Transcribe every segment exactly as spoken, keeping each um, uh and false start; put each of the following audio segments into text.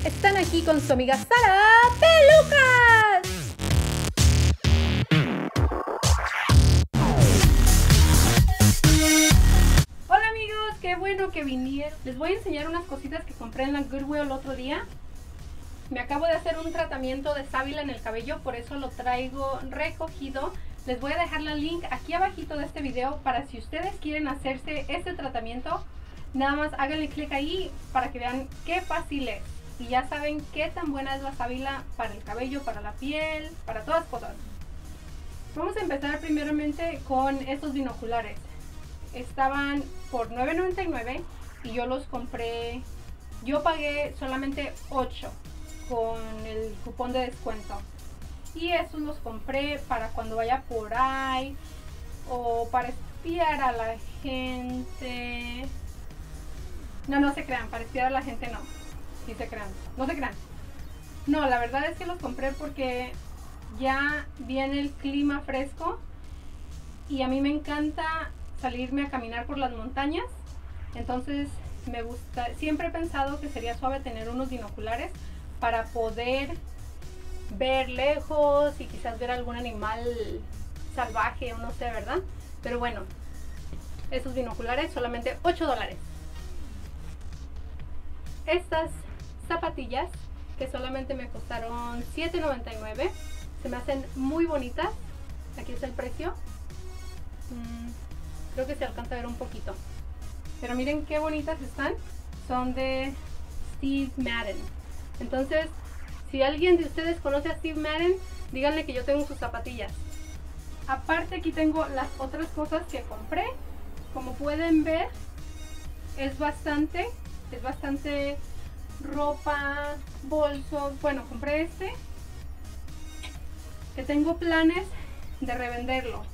Están aquí con su amiga Sara Pelucas. Hola amigos, qué bueno que vinieron. Les voy a enseñar unas cositas que compré en la Goodwill el otro día. Me acabo de hacer un tratamiento de sábila en el cabello, por eso lo traigo recogido. Les voy a dejar la link aquí abajito de este video para si ustedes quieren hacerse este tratamiento. Nada más háganle clic ahí para que vean qué fácil es. Y ya saben qué tan buena es la sábila para el cabello, para la piel, para todas cosas. Vamos a empezar primeramente con estos binoculares. Estaban por nueve noventa y nueve y yo los compré. Yo pagué solamente ocho con el cupón de descuento. Y estos los compré para cuando vaya por ahí o para espiar a la gente. No, no se crean, para espiar a la gente no. Sí se crean, no se crean. No, la verdad es que los compré porque ya viene el clima fresco y a mí me encanta salirme a caminar por las montañas. Entonces me gusta, siempre he pensado que sería suave tener unos binoculares para poder ver lejos y quizás ver algún animal salvaje o no sé, ¿verdad? Pero bueno, esos binoculares solamente ocho dólares. Estas zapatillas que solamente me costaron siete noventa y nueve, se me hacen muy bonitas. Aquí está el precio. mm, creo que se alcanza a ver un poquito, pero miren qué bonitas están. Son de Steve Madden. Entonces si alguien de ustedes conoce a Steve Madden, díganle que yo tengo sus zapatillas. Aparte aquí tengo las otras cosas que compré. Como pueden ver, es bastante es bastante ropa, bolsos. Bueno, compré este que tengo planes de revenderlo.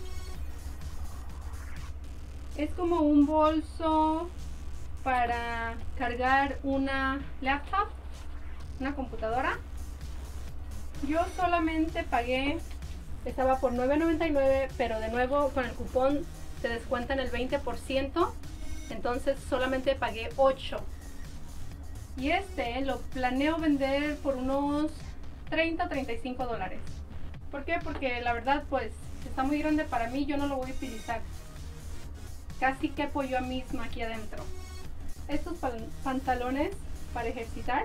Es como un bolso para cargar una laptop, una computadora. Yo solamente pagué, estaba por nueve noventa y nueve, pero de nuevo con el cupón te descuentan el veinte por ciento. Entonces solamente pagué ocho. Y este lo planeo vender por unos treinta a treinta y cinco dólares. ¿Por qué? Porque la verdad pues está muy grande para mí. Yo no lo voy a utilizar. Casi quepo yo misma aquí adentro. Estos pantalones para ejercitar,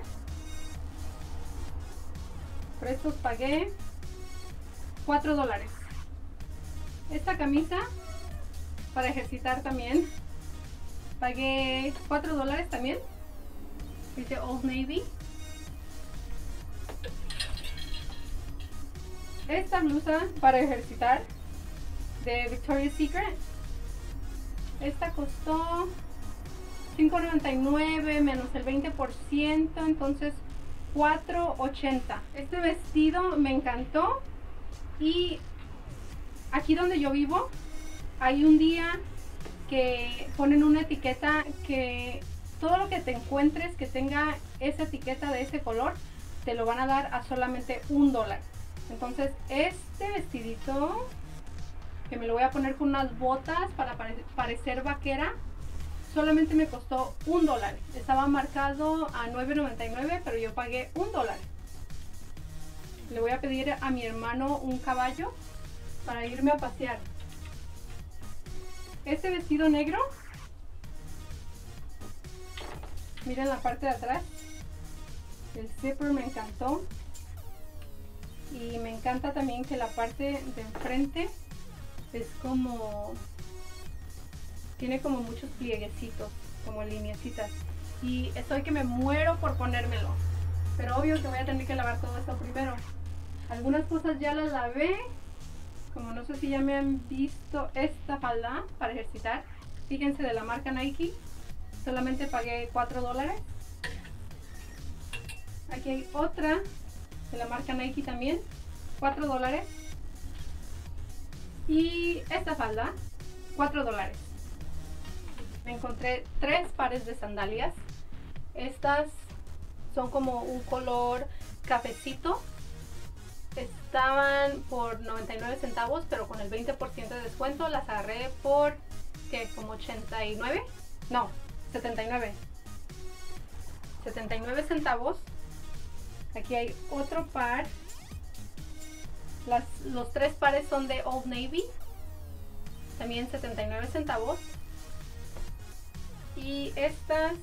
por estos pagué cuatro dólares. Esta camisa para ejercitar también pagué cuatro dólares también. Dice Old Navy. Esta blusa para ejercitar de Victoria's Secret, esta costó cinco noventa y nueve menos el veinte por ciento, entonces cuatro ochenta. Este vestido me encantó. Y aquí donde yo vivo hay un día que ponen una etiqueta que todo lo que te encuentres que tenga esa etiqueta de ese color te lo van a dar a solamente un dólar. Entonces este vestidito, que me lo voy a poner con unas botas para pare- parecer vaquera, solamente me costó un dólar. Estaba marcado a nueve noventa y nueve, pero yo pagué un dólar. Le voy a pedir a mi hermano un caballo para irme a pasear. Este vestido negro, miren la parte de atrás, el zipper me encantó. Y me encanta también que la parte de enfrente es como, tiene como muchos plieguecitos, como lineecitas. Y estoy que me muero por ponérmelo, pero obvio que voy a tener que lavar todo esto primero. Algunas cosas ya las lavé, como no sé si ya me han visto esta falda para ejercitar. Fíjense, de la marca Nike, solamente pagué cuatro dólares. Aquí hay otra de la marca Nike también, cuatro dólares. Y esta falda, cuatro dólares. Me encontré tres pares de sandalias. Estas son como un color cafecito. Estaban por noventa y nueve centavos, pero con el veinte por ciento de descuento las agarré por, ¿qué? Como ochenta y nueve. No, setenta y nueve. setenta y nueve centavos. Aquí hay otro par. Las, los tres pares son de Old Navy, también setenta y nueve centavos. Y estas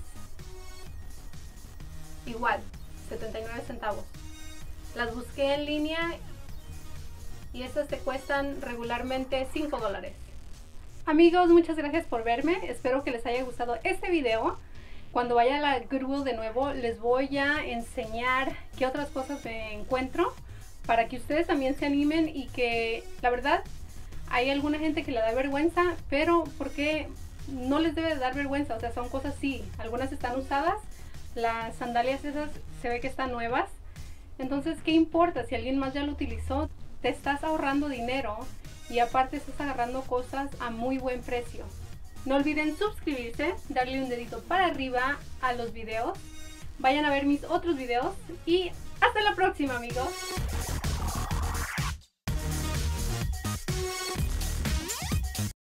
igual, setenta y nueve centavos. Las busqué en línea y estas te cuestan regularmente cinco dólares. Amigos, muchas gracias por verme. Espero que les haya gustado este video. Cuando vaya a la Goodwill de nuevo les voy a enseñar qué otras cosas me encuentro, para que ustedes también se animen. Y que la verdad hay alguna gente que le da vergüenza, pero porque no les debe dar vergüenza. O sea, son cosas, sí, algunas están usadas, las sandalias esas se ve que están nuevas, entonces ¿qué importa si alguien más ya lo utilizó? Te estás ahorrando dinero y aparte estás agarrando cosas a muy buen precio. No olviden suscribirse, darle un dedito para arriba a los videos, vayan a ver mis otros videos y hasta la próxima, amigos.